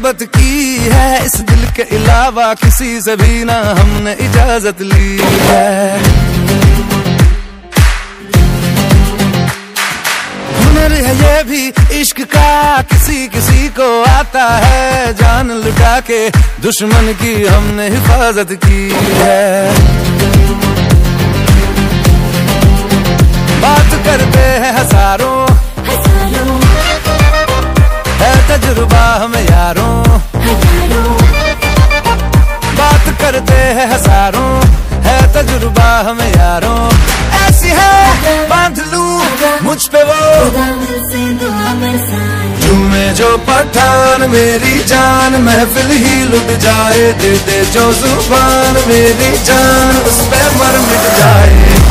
मोहब्बत की है, इस दिल के अलावा किसी से भी ना हमने इजाजत ली है। हुनर है ये भी इश्क का, किसी किसी को आता है, जान लुटा के दुश्मन की हमने हिफाजत की है। बात करते हैं हजारों, है तजुर्बा हमें यारों, बात करते हैं हजारों, है तजुर्बा हमें यारों। ऐसी है बांध लूं मुझ पे वो झूमे जो पठान मेरी जान, महफिल ही लुट जाए, दे दे जो जुबान मेरी जान, उस पे मर मिट जाए।